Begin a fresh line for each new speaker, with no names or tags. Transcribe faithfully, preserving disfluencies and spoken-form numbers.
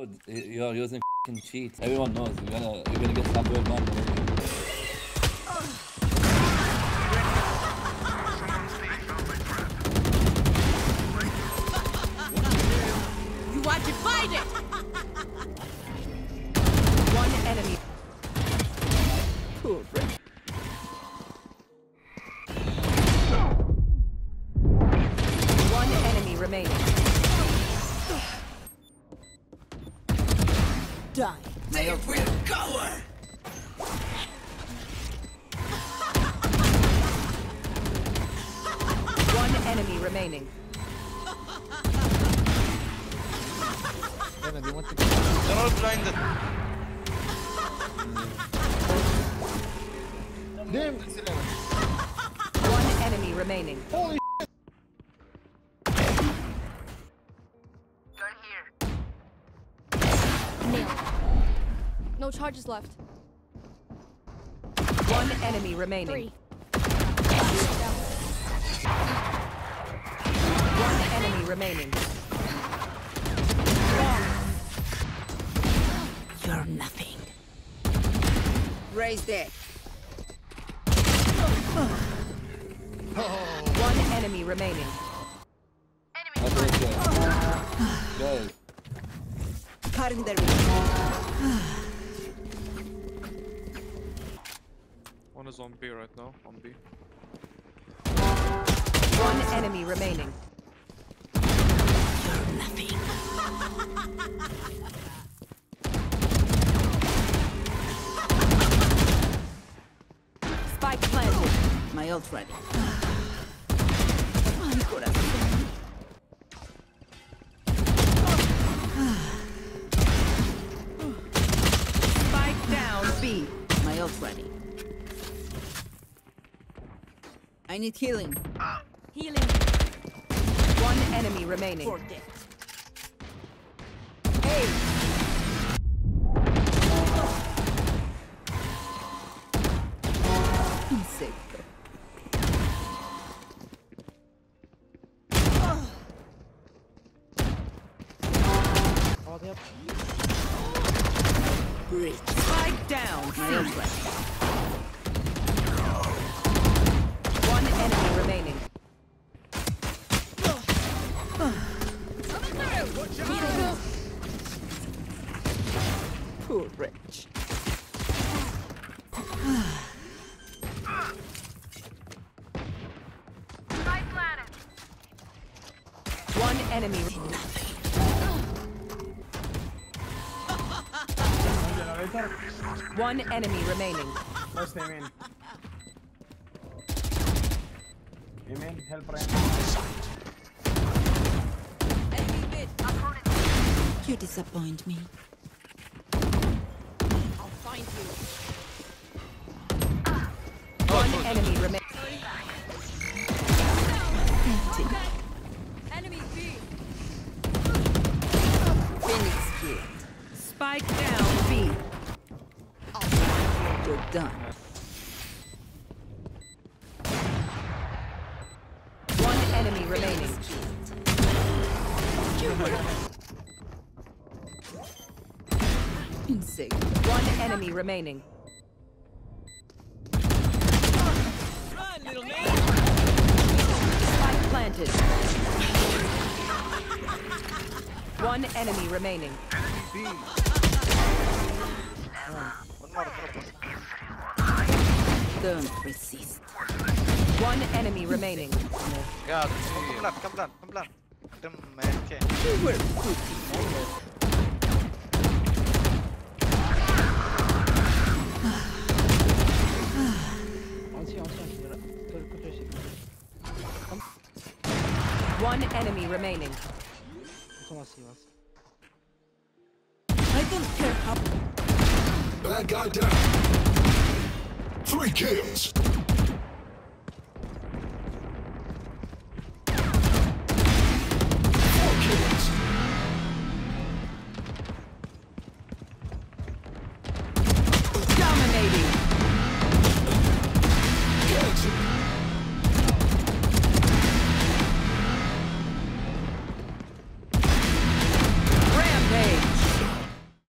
Bro, you're using f***ing cheats. Everyone knows you're gonna you're gonna get some good man.
You want to fight it? One enemy. Poor friend. One enemy remaining. Die.
They will cover.
One enemy remaining.
They're
all blinded.
Damn.
One enemy remaining.
Holy
Nailed. No charges left.
One enemy remaining.
Three.
One enemy remaining.
You're nothing. Raise it.
One enemy remaining.
Guys.
Cutting the
One is on B right now. On B.
One enemy remaining.
You're nothing.
Spike planted.
My ult ready. My corazón.
Spike down B.
My ult ready. I need healing.
Healing.
One enemy remaining.
For death.
Hey.
Insecto. Great.
Spike down.
My ult ready.
One enemy remaining. Poor wretch. One enemy. One enemy remaining.
First name in. Amen. Help Ryan.
You disappoint me.
I'll find you.
One enemy remaining.
Enemy B.
Phoenix kid.
Spike down B.
You're done.
One enemy remaining.
Insect.
One enemy remaining.
Run, little man.
Spike planted. One enemy remaining.
Don't resist.
One enemy remaining.
Yeah, come plan, come plan, come plan. Them MK.
You were good.
One enemy remaining.
I don't care how.
Bad guy down. Three kills.